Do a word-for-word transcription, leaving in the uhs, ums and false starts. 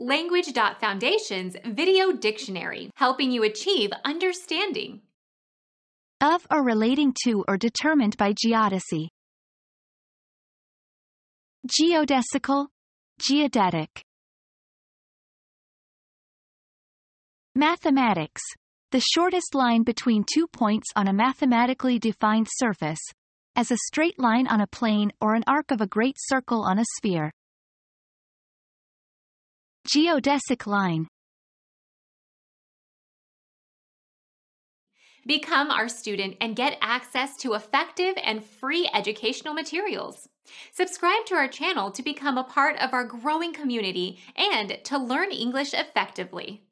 Language.Foundation's Video Dictionary, helping you achieve understanding. Of or relating to or determined by geodesy. Geodesical, geodetic. Mathematics. The shortest line between two points on a mathematically defined surface, as a straight line on a plane or an arc of a great circle on a sphere. Geodesic line. Become our student and get access to effective and free educational materials. Subscribe to our channel to become a part of our growing community and to learn English effectively.